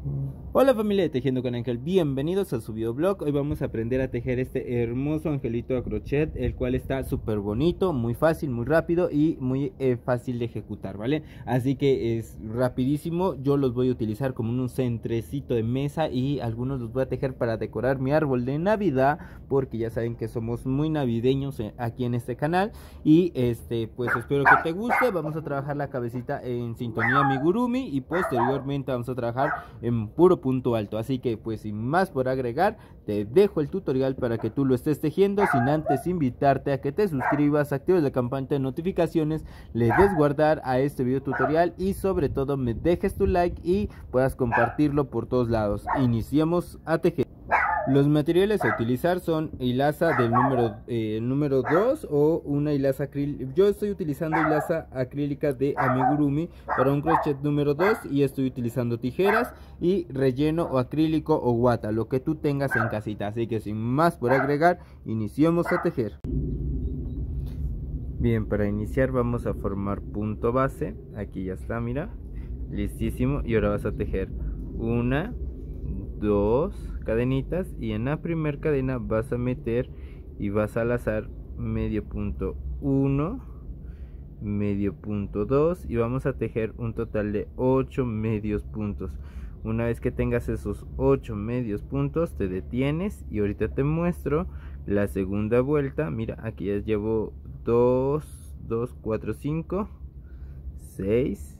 Hola familia de Tejiendo con Ángel, bienvenidos a su videoblog. Hoy vamos a aprender a tejer este hermoso angelito a crochet, el cual está súper bonito, muy fácil, muy rápido y muy fácil de ejecutar, ¿vale? Así que es rapidísimo. Yo los voy a utilizar como un centrecito de mesa y algunos los voy a tejer para decorar mi árbol de Navidad, porque ya saben que somos muy navideños aquí en este canal. Y pues espero que te guste. Vamos a trabajar la cabecita en sintonía amigurumi y posteriormente vamos a trabajar en puro punto alto. Así que pues sin más por agregar, te dejo el tutorial para que tú lo estés tejiendo, sin antes invitarte a que te suscribas, actives la campanita de notificaciones, le des guardar a este video tutorial y sobre todo me dejes tu like y puedas compartirlo por todos lados. Iniciemos a tejer. Los materiales a utilizar son hilaza del número 2 o una hilaza acrílica. Yo estoy utilizando hilaza acrílica de amigurumi para un crochet número 2 y estoy utilizando tijeras y relleno o acrílico o guata, lo que tú tengas en casita. Así que sin más por agregar, iniciemos a tejer. Bien, para iniciar vamos a formar punto base. Aquí ya está, mira, listísimo. Y ahora vas a tejer una, dos cadenitas y en la primera cadena vas a meter y vas a lazar medio punto 1, medio punto 2 y vamos a tejer un total de 8 medios puntos. Una vez que tengas esos 8 medios puntos te detienes y ahorita te muestro la segunda vuelta. Mira, aquí ya llevo 2, 4, 5, 6,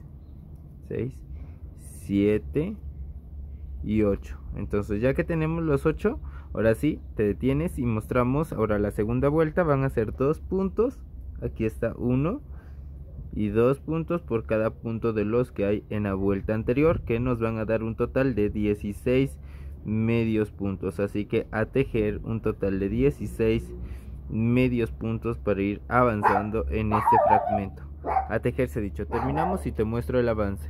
7 y 8. Entonces ya que tenemos los 8, ahora sí te detienes y mostramos ahora la segunda vuelta. Van a ser 2 puntos, aquí está 1 y 2 puntos por cada punto de los que hay en la vuelta anterior, que nos van a dar un total de 16 medios puntos. Así que a tejer un total de 16 medios puntos para ir avanzando en este fragmento. A tejerse dicho, terminamos y te muestro el avance.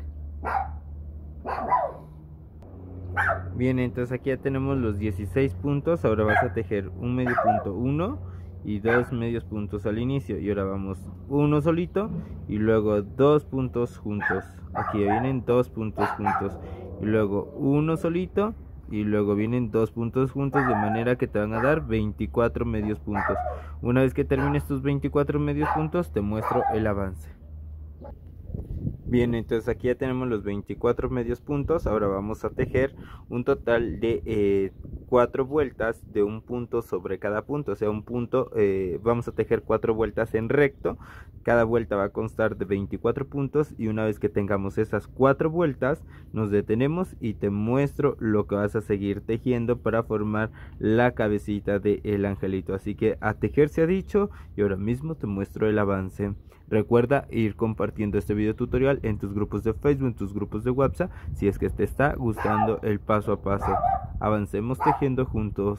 Bien, entonces aquí ya tenemos los 16 puntos. Ahora vas a tejer un medio punto 1 y 2 medios puntos al inicio. Y ahora vamos uno solito y luego 2 puntos juntos. Aquí vienen 2 puntos juntos y luego uno solito y luego vienen 2 puntos juntos, de manera que te van a dar 24 medios puntos. Una vez que termines tus 24 medios puntos te muestro el avance. Bien, entonces aquí ya tenemos los 24 medios puntos. Ahora vamos a tejer un total de 4 vueltas de un punto sobre cada punto. O sea, un punto, vamos a tejer 4 vueltas en recto. Cada vuelta va a constar de 24 puntos. Y una vez que tengamos esas 4 vueltas, nos detenemos y te muestro lo que vas a seguir tejiendo para formar la cabecita del angelito. Así que a tejer se ha dicho y ahora mismo te muestro el avance. Recuerda ir compartiendo este video tutorial en tus grupos de Facebook, en tus grupos de WhatsApp, si es que te está gustando el paso a paso. Avancemos tejiendo juntos.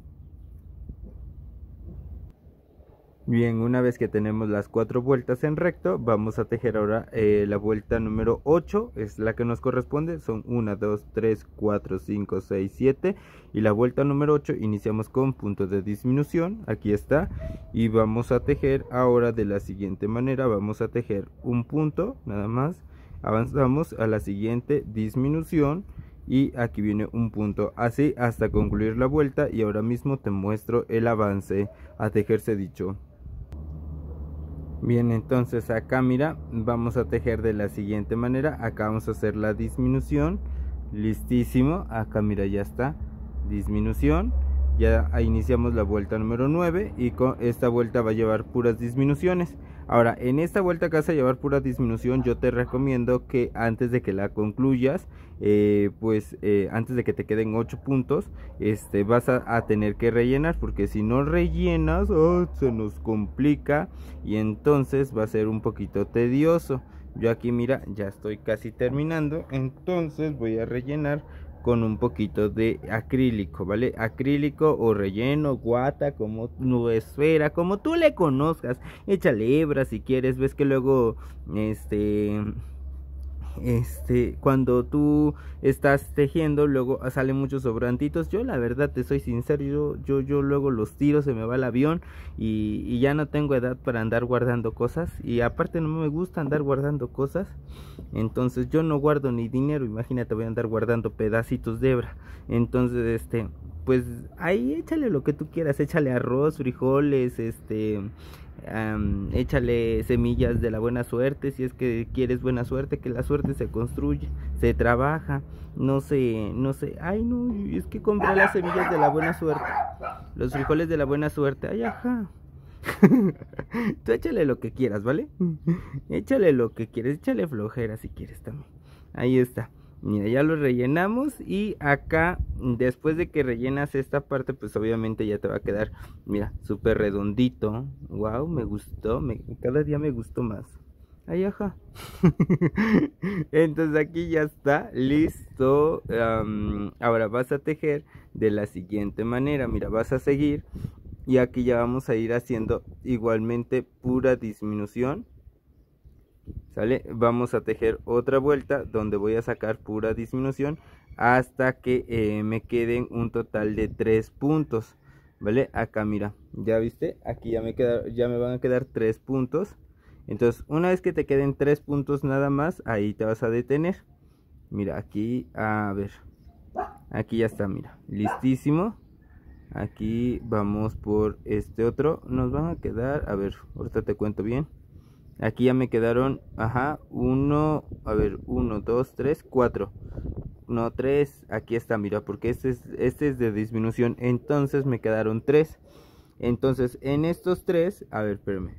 Bien, una vez que tenemos las 4 vueltas en recto, vamos a tejer ahora la vuelta número 8, es la que nos corresponde. Son 1, 2, 3, 4, 5, 6, 7 y la vuelta número 8 iniciamos con punto de disminución, aquí está. Y vamos a tejer ahora de la siguiente manera, vamos a tejer un punto nada más, avanzamos a la siguiente disminución y aquí viene un punto, así hasta concluir la vuelta. Y ahora mismo te muestro el avance. A tejerse dicho. Bien, entonces acá mira, vamos a tejer de la siguiente manera. Acá vamos a hacer la disminución, listísimo. Acá mira, ya está, disminución. Ya iniciamos la vuelta número 9 y con esta vuelta va a llevar puras disminuciones. Ahora, en esta vuelta que vas a llevar pura disminución, yo te recomiendo que antes de que la concluyas, antes de que te queden 8 puntos, vas a tener que rellenar, porque si no rellenas, se nos complica y entonces va a ser un poquito tedioso. Yo aquí mira, ya estoy casi terminando, entonces voy a rellenar con un poquito de acrílico, ¿vale? Acrílico o relleno, guata, como esfera, como tú le conozcas. Échale hebra si quieres. Ves que luego cuando tú estás tejiendo, luego salen muchos sobrantitos. Yo la verdad te soy sincero, yo luego los tiro, se me va el avión y ya no tengo edad para andar guardando cosas, y aparte no me gusta andar guardando cosas. Entonces yo no guardo ni dinero, imagínate, voy a andar guardando pedacitos de hebra. Entonces pues ahí échale lo que tú quieras, échale arroz, frijoles, échale semillas de la buena suerte, si es que quieres buena suerte, que la suerte se construye, se trabaja, no sé, ay no, es que compré las semillas de la buena suerte, los frijoles de la buena suerte, ay ajá. Tú échale lo que quieras, ¿vale? Échale lo que quieres, échale flojera si quieres también. Ahí está. Mira, ya lo rellenamos, y acá después de que rellenas esta parte, pues obviamente ya te va a quedar, mira, súper redondito. Wow, me gustó, cada día me gustó más. Ay, ajá. Entonces aquí ya está listo. Ahora vas a tejer de la siguiente manera. Mira, vas a seguir, y aquí ya vamos a ir haciendo igualmente pura disminución. ¿Sale? Vamos a tejer otra vuelta donde voy a sacar pura disminución hasta que me queden un total de 3 puntos, ¿vale? Acá mira, ya viste, aquí ya me van a quedar 3 puntos. Entonces una vez que te queden 3 puntos nada más, ahí te vas a detener. Mira, aquí, a ver, aquí ya está, mira, listísimo. Aquí vamos por este otro, nos van a quedar, a ver, ahorita te cuento bien. Aquí ya me quedaron, ajá, 1, a ver, 1, 2, 3, 4. No, 3, aquí está, mira, porque este es de disminución. Entonces me quedaron 3. Entonces en estos 3, a ver, espérame.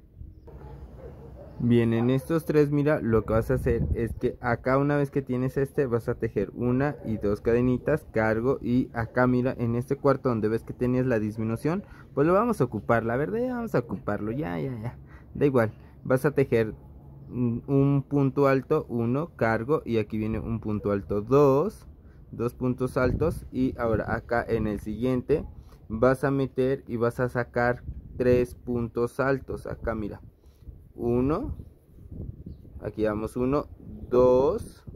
Bien, en estos 3, mira, lo que vas a hacer es que acá una vez que tienes vas a tejer 1 y 2 cadenitas, cargo, y acá mira, en este cuarto donde ves que tenías la disminución, pues lo vamos a ocupar, la verdad ya vamos a ocuparlo, ya, da igual. Vas a tejer un punto alto, 1, cargo, y aquí viene un punto alto, 2 puntos altos, y ahora acá en el siguiente vas a meter y vas a sacar 3 puntos altos, acá mira, 1, aquí vamos 1, 2,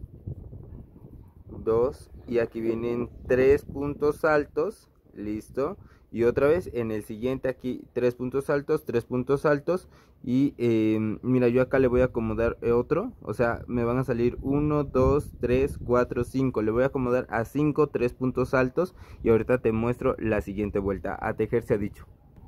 y aquí vienen 3 puntos altos, listo. Y otra vez en el siguiente aquí 3 puntos altos, 3 puntos altos, y mira, yo acá le voy a acomodar otro, o sea, me van a salir 1, 2, 3, 4, 5, le voy a acomodar a 5 3 puntos altos, y ahorita te muestro la siguiente vuelta. A tejer se ha dicho.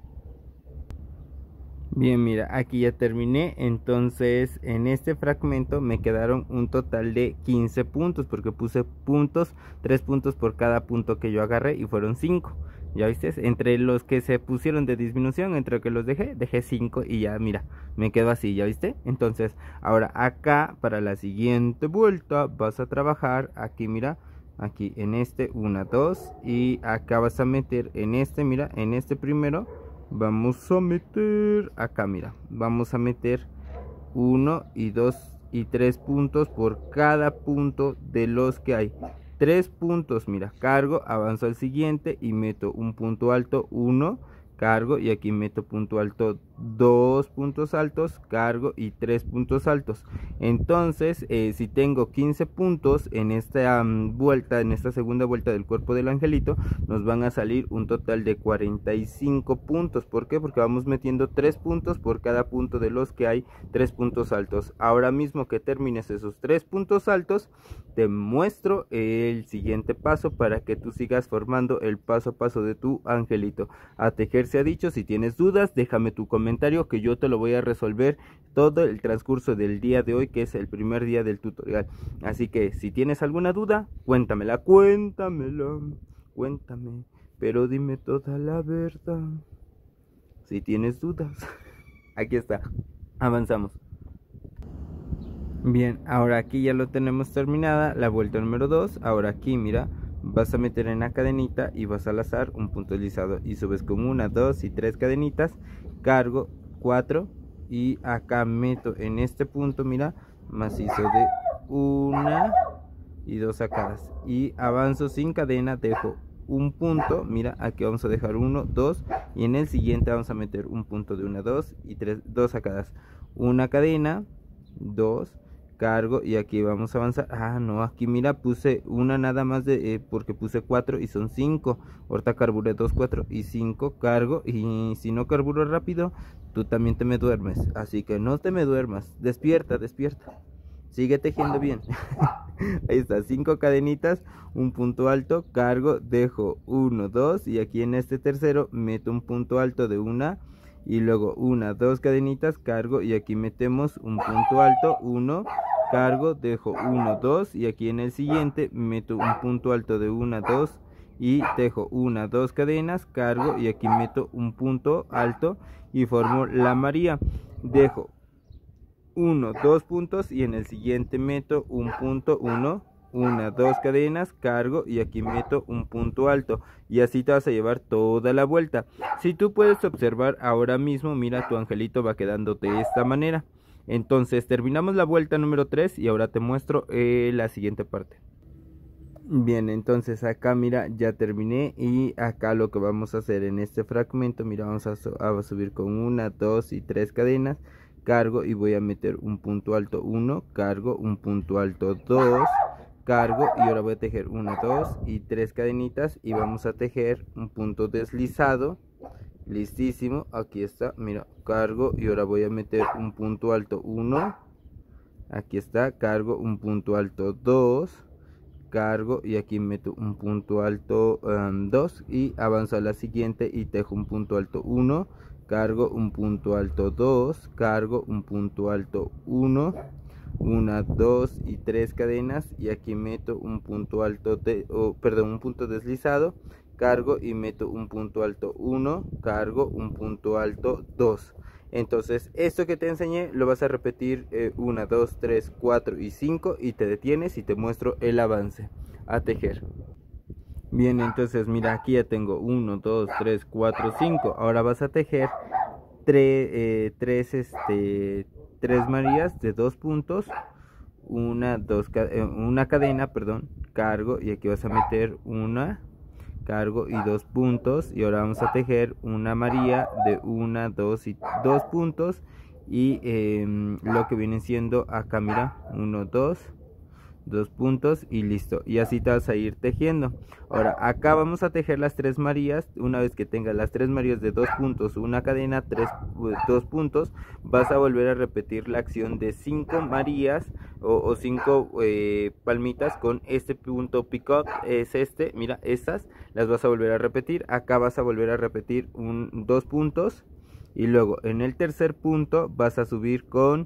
Bien, mira, aquí ya terminé. Entonces en este fragmento me quedaron un total de 15 puntos, porque puse puntos, 3 puntos por cada punto que yo agarré, y fueron 5. Ya viste, entre los que se pusieron de disminución, entre los que los dejé 5, y ya mira, me quedo así, ya viste. Entonces ahora acá para la siguiente vuelta vas a trabajar aquí, mira, aquí en 1, 2, y acá vas a meter en mira, en primero vamos a meter acá, mira, vamos a meter 1 y 2 y 3 puntos por cada punto de los que hay. 3 puntos, mira, cargo, avanzo al siguiente y meto un punto alto, 1, cargo, y aquí meto punto alto, 2 puntos altos, cargo, y 3 puntos altos. Entonces si tengo 15 puntos en esta vuelta, en esta segunda vuelta del cuerpo del angelito, nos van a salir un total de 45 puntos. ¿Por qué? Porque vamos metiendo 3 puntos por cada punto de los que hay 3 puntos altos. Ahora mismo que termines esos 3 puntos altos, te muestro el siguiente paso para que tú sigas formando el paso a paso de tu angelito. A tejer se ha dicho. Si tienes dudas, déjame tu comentario que yo te lo voy a resolver todo el transcurso del día de hoy, que es el primer día del tutorial. Así que si tienes alguna duda, cuéntamela, pero dime toda la verdad. Si tienes dudas, aquí está, avanzamos. Bien, ahora aquí ya lo tenemos terminada, la vuelta número 2. Ahora aquí, mira, vas a meter en la cadenita y vas a lazar un punto deslizado y subes con 1, 2 y 3 cadenitas, cargo 4, y acá meto en este punto, mira, macizo de 1 y 2 sacadas, y avanzo sin cadena, dejo un punto, mira, aquí vamos a dejar 1, 2, y en el siguiente vamos a meter un punto de 1, 2 y 3, 2 sacadas, una cadena, 2, cargo y aquí vamos a avanzar. No, aquí mira, puse una nada más porque puse 4 y son 5. Ahorita carburé 2, 4 y 5, cargo, y si no carburo rápido, tú también te me duermes, así que no te me duermas, despierta, sigue tejiendo bien. Ahí está, 5 cadenitas, un punto alto, cargo, dejo 1, 2 y aquí en este tercero meto un punto alto de una y luego 1, 2 cadenitas, cargo y aquí metemos un punto alto, 1, cargo, dejo 1, 2 y aquí en el siguiente meto un punto alto de 1, 2 y tejo 1, 2 cadenas, cargo y aquí meto un punto alto y formo la María. Dejo 1, 2 puntos y en el siguiente meto un punto, 1, 2 cadenas, cargo y aquí meto un punto alto y así te vas a llevar toda la vuelta. Si tú puedes observar ahora mismo, mira, tu angelito va quedando de esta manera. Entonces terminamos la vuelta número 3 y ahora te muestro la siguiente parte. Bien, entonces acá mira, ya terminé y acá lo que vamos a hacer en este fragmento, mira, vamos a subir con 1, 2 y 3 cadenas, cargo y voy a meter un punto alto 1, cargo, un punto alto 2, cargo y ahora voy a tejer 1, 2 y 3 cadenitas y vamos a tejer un punto deslizado. Listísimo, aquí está, mira, cargo y ahora voy a meter un punto alto 1, aquí está, cargo, un punto alto 2, cargo y aquí meto un punto alto 2 y avanzo a la siguiente y tejo un punto alto 1, cargo, un punto alto 2, cargo, un punto alto 1, 1, 2 y 3 cadenas y aquí meto un punto alto un punto deslizado, cargo y meto un punto alto 1, cargo, un punto alto 2. Entonces esto que te enseñé lo vas a repetir 1, 2, 3, 4 y 5 y te detienes y te muestro el avance a tejer. Bien, entonces mira, aquí ya tengo 1, 2, 3, 4, 5. Ahora vas a tejer 3 Marías de 2 puntos, una cadena, perdón, cargo y aquí vas a meter una, cargo y 2 puntos y ahora vamos a tejer una María de 1, 2 y 2 puntos y lo que viene siendo acá mira 1, 2 puntos y listo, y así te vas a ir tejiendo. Ahora acá vamos a tejer las 3 Marías. Una vez que tengas las 3 Marías de 2 puntos, una cadena, 2 puntos, vas a volver a repetir la acción de 5 Marías o 5 palmitas con este punto picot, es este, mira, estas las vas a volver a repetir. Acá vas a volver a repetir 2 puntos y luego en el tercer punto vas a subir con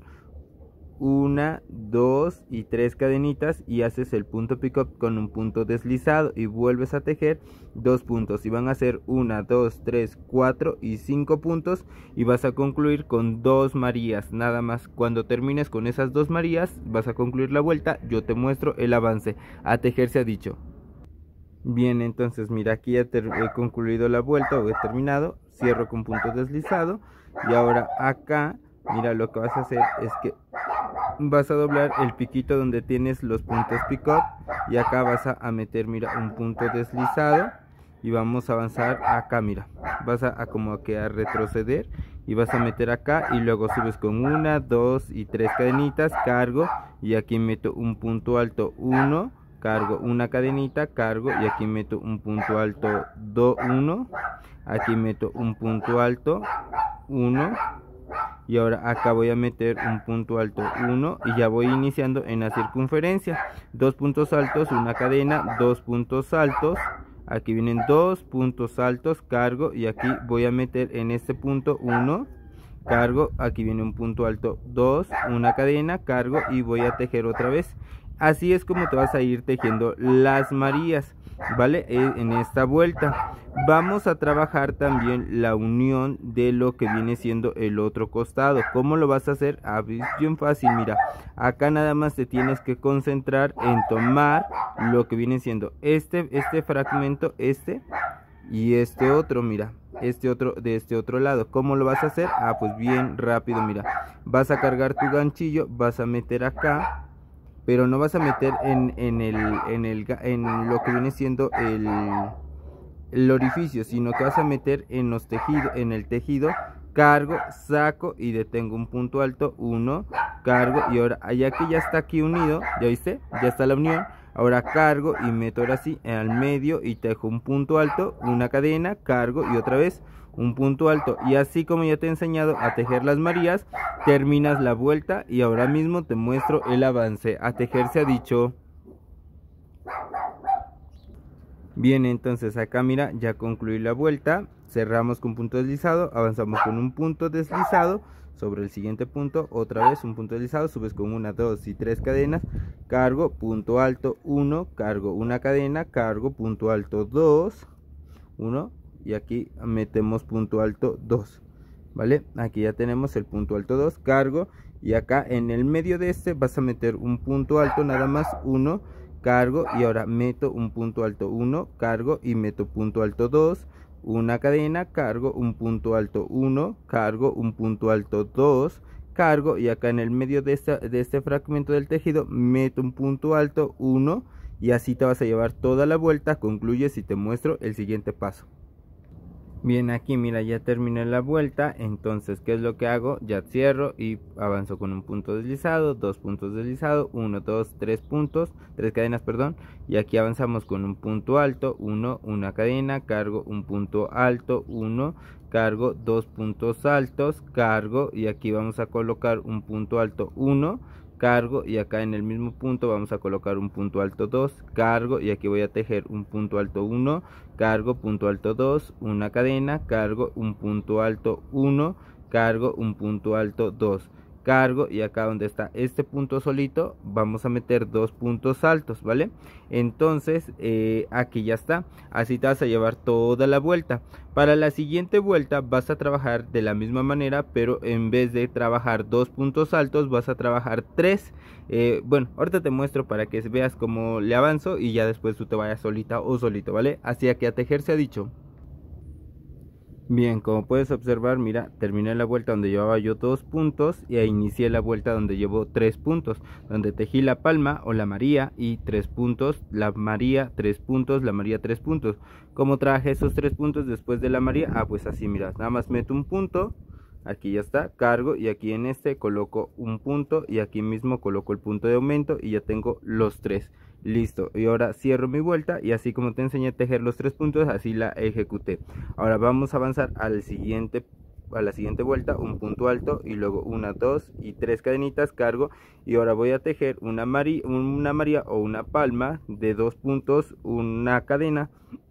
1, 2 y 3 cadenitas y haces el punto pick-up con un punto deslizado y vuelves a tejer 2 puntos y van a ser 1, 2, 3, 4 y 5 puntos y vas a concluir con 2 Marías nada más. Cuando termines con esas 2 Marías vas a concluir la vuelta, yo te muestro el avance. A tejer se ha dicho. Bien, entonces mira, aquí ya he concluido la vuelta o he terminado, cierro con punto deslizado y ahora acá mira, lo que vas a hacer es que vas a doblar el piquito donde tienes los puntos pick-up y acá vas a meter mira un punto deslizado y vamos a avanzar acá, mira, vas a como que a retroceder y vas a meter acá y luego subes con 1, 2 y 3 cadenitas, cargo y aquí meto un punto alto 1, cargo una cadenita, cargo y aquí meto un punto alto 1, aquí meto un punto alto 1 y ahora acá voy a meter un punto alto 1 y ya voy iniciando en la circunferencia, 2 puntos altos, una cadena, 2 puntos altos, aquí vienen 2 puntos altos, cargo y aquí voy a meter en este punto 1, cargo, aquí viene un punto alto 2, una cadena, cargo y voy a tejer otra vez. Así es como te vas a ir tejiendo las Marías, ¿vale? En esta vuelta vamos a trabajar también la unión de lo que viene siendo el otro costado. ¿Cómo lo vas a hacer? Bien fácil, mira, acá nada más te tienes que concentrar en tomar lo que viene siendo este fragmento, y este otro, mira, este otro de este otro lado. ¿Cómo lo vas a hacer? Pues bien rápido, mira, vas a cargar tu ganchillo, vas a meter acá, pero no vas a meter en lo que viene siendo el orificio, sino que vas a meter en el tejido cargo, saco y detengo un punto alto, 1, cargo, y ahora ya que ya está aquí unido, ya viste, ya está la unión. Ahora cargo y meto ahora sí al medio y tejo un punto alto, una cadena, cargo y otra vez un punto alto. Y así como ya te he enseñado a tejer las Marías, terminas la vuelta y ahora mismo te muestro el avance. A tejer se ha dicho. Bien, entonces acá mira, ya concluí la vuelta, cerramos con punto deslizado, avanzamos con un punto deslizado sobre el siguiente punto, otra vez un punto deslizado, subes con 1, 2 y 3 cadenas, cargo, punto alto, 1, cargo una cadena, cargo, punto alto, 2, 1 y aquí metemos punto alto, 2, ¿vale? Aquí ya tenemos el punto alto 2, cargo, y acá en el medio de este vas a meter un punto alto nada más, 1, cargo, y ahora meto un punto alto 1, cargo y meto punto alto 2, una cadena, cargo, un punto alto 1, cargo, un punto alto 2, cargo, y acá en el medio de este fragmento del tejido meto un punto alto 1, y así te vas a llevar toda la vuelta. Concluyes y te muestro el siguiente paso. Bien, aquí mira, ya terminé la vuelta. Entonces, ¿qué es lo que hago? Ya cierro y avanzo con un punto deslizado, 2 puntos deslizados, 1, 2, 3 puntos, 3 cadenas, perdón. Y aquí avanzamos con un punto alto, 1, una cadena, cargo, un punto alto, 1, cargo, 2 puntos altos, cargo, y aquí vamos a colocar un punto alto, 1, cargo, y acá en el mismo punto vamos a colocar un punto alto 2, cargo, y aquí voy a tejer un punto alto 1, cargo, punto alto 2, una cadena, cargo, un punto alto 1, cargo, un punto alto 2, cargo, y acá donde está este punto solito vamos a meter 2 puntos altos, ¿vale? Entonces aquí ya está. Así te vas a llevar toda la vuelta. Para la siguiente vuelta vas a trabajar de la misma manera, pero en vez de trabajar 2 puntos altos vas a trabajar 3. Bueno, ahorita te muestro para que veas cómo le avanzo y ya después tú te vayas solita o solito, ¿vale? Así que a tejer se ha dicho. Bien, como puedes observar, mira, terminé la vuelta donde llevaba yo 2 puntos y inicié la vuelta donde llevo 3 puntos, donde tejí la palma o la María y 3 puntos, la María 3 puntos, la María 3 puntos. ¿Cómo traje esos 3 puntos después de la María? Ah, pues así, mira, nada más meto un punto, aquí ya está, cargo, y aquí en este coloco un punto y aquí mismo coloco el punto de aumento y ya tengo los 3. Listo, y ahora cierro mi vuelta y así como te enseñé a tejer los 3 puntos, así la ejecuté. Ahora vamos a avanzar a la siguiente vuelta, un punto alto y luego 1, 2 y 3 cadenitas, cargo, y ahora voy a tejer una María o una palma de 2 puntos, una cadena,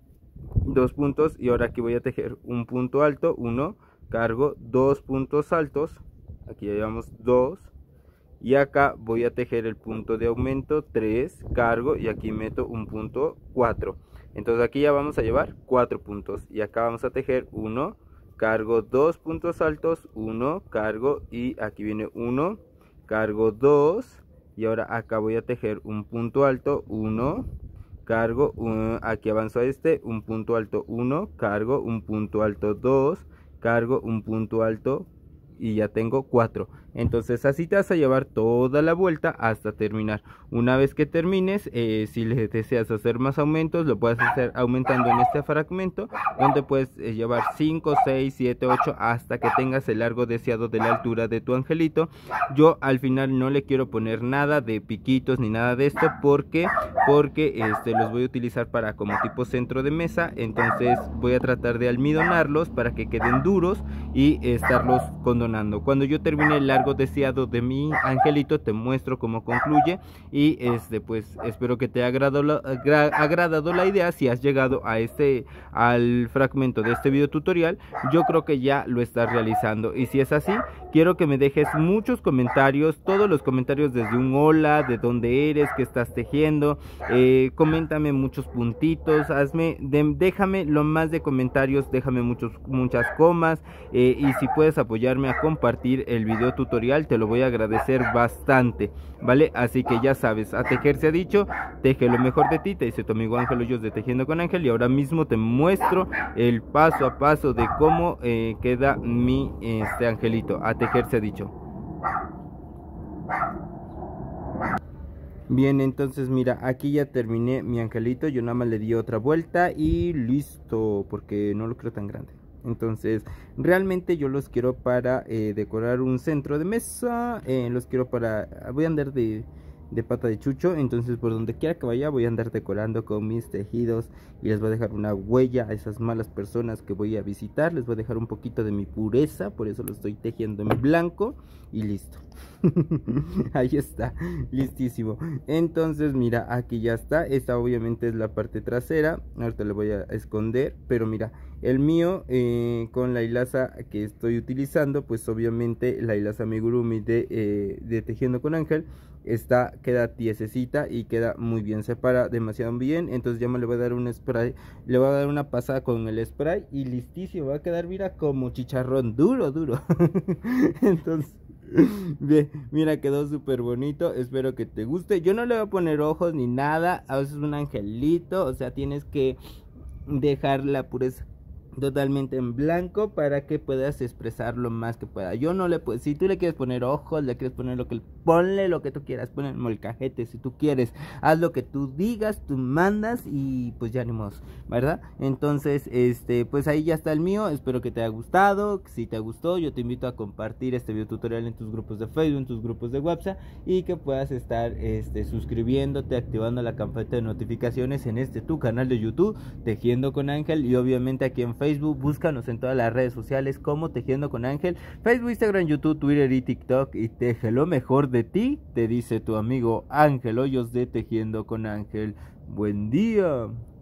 2 puntos, y ahora aquí voy a tejer un punto alto, 1, cargo, 2 puntos altos, aquí ya llevamos 2, y acá voy a tejer el punto de aumento, 3, cargo, y aquí meto un punto 4. Entonces aquí ya vamos a llevar 4 puntos y acá vamos a tejer 1, cargo, 2 puntos altos, 1, cargo, y aquí viene 1, cargo, 2, y ahora acá voy a tejer un punto alto, 1, cargo, aquí avanzo a un punto alto, 1, cargo, un punto alto, 2, cargo, un punto alto, y ya tengo 4. Entonces así te vas a llevar toda la vuelta hasta terminar. Una vez que termines, si le deseas hacer más aumentos, lo puedes hacer aumentando en este fragmento, donde puedes llevar 5, 6, 7, 8 hasta que tengas el largo deseado de la altura de tu angelito. Yo al final no le quiero poner nada de piquitos ni nada de esto porque los voy a utilizar para como tipo centro de mesa. Entonces voy a tratar de almidonarlos para que queden duros y estarlos condonando. Cuando yo termine el largo deseado de mi angelito, te muestro cómo concluye y pues espero que te haya agradado la idea. Si has llegado a al fragmento de este video tutorial, yo creo que ya lo estás realizando, y si es así, quiero que me dejes muchos comentarios, todos los comentarios, desde un hola, de dónde eres, qué estás tejiendo, coméntame muchos puntitos, déjame lo más de comentarios, déjame muchas comas, y si puedes apoyarme a compartir el video tutorial, te lo voy a agradecer bastante, ¿vale? Así que ya sabes, a tejer se ha dicho, teje lo mejor de ti. Te dice tu amigo Ángel Hoyos de Tejiendo con Ángel, y ahora mismo te muestro el paso a paso de cómo queda mi angelito. A tejer se ha dicho. Bien, entonces mira, aquí ya terminé mi angelito. Yo nada más le di otra vuelta y listo, porque no lo creo tan grande. Entonces realmente yo los quiero para decorar un centro de mesa, los quiero para, voy a andar de pata de chucho, entonces por donde quiera que vaya voy a andar decorando con mis tejidos y les voy a dejar una huella a esas malas personas que voy a visitar, les voy a dejar un poquito de mi pureza, por eso lo estoy tejiendo en blanco y listo. Ahí está, listísimo. Entonces mira, aquí ya está, esta obviamente es la parte trasera, ahorita le voy a esconder, pero mira, el mío con la hilaza que estoy utilizando, pues obviamente la hilaza amigurumi de Tejiendo con Ángel queda tiesecita y queda muy bien, separa demasiado bien. Entonces ya me le voy a dar un spray, le voy a dar una pasada con el spray y listísimo, va a quedar mira como chicharrón, duro. Entonces bien, mira, quedó súper bonito, espero que te guste. Yo no le voy a poner ojos ni nada, a veces es un angelito, o sea, tienes que dejar la pureza totalmente en blanco para que puedas expresar lo más que pueda. Yo no le puedo, si tú le quieres poner ojos, le quieres poner ponle lo que tú quieras, ponle el molcajete si tú quieres, haz lo que tú digas, tú mandas y pues ya ni modo, ¿verdad? Entonces, pues ahí ya está el mío, espero que te haya gustado. Si te gustó, yo te invito a compartir este video tutorial en tus grupos de Facebook, en tus grupos de WhatsApp y que puedas estar suscribiéndote, activando la campanita de notificaciones en tu canal de YouTube, Tejiendo con Ángel, y obviamente aquí en Facebook, búscanos en todas las redes sociales como Tejiendo con Ángel, Facebook, Instagram, YouTube, Twitter y TikTok, y teje lo mejor de ti, te dice tu amigo Ángel Hoyos de Tejiendo con Ángel. Buen día.